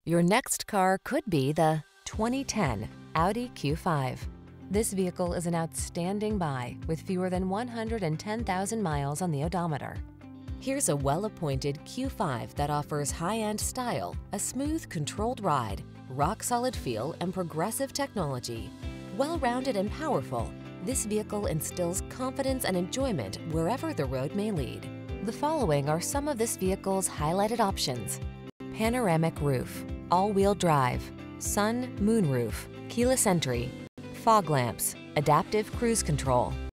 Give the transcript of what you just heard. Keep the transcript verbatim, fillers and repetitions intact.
Your next car could be the twenty ten Audi Q five. This vehicle is an outstanding buy with fewer than one hundred ten thousand miles on the odometer. Here's a well-appointed Q five that offers high-end style, a smooth, controlled ride, rock-solid feel, and progressive technology. Well-rounded and powerful, this vehicle instills confidence and enjoyment wherever the road may lead. The following are some of this vehicle's highlighted options: panoramic roof, all-wheel drive, sun, moonroof, keyless entry, fog lamps, adaptive cruise control,